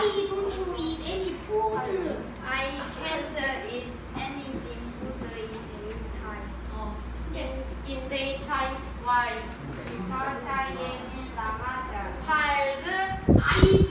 Why don't you eat any food? I can't eat anything food in daytime. In daytime, why? Because I am in the house. 밝은 I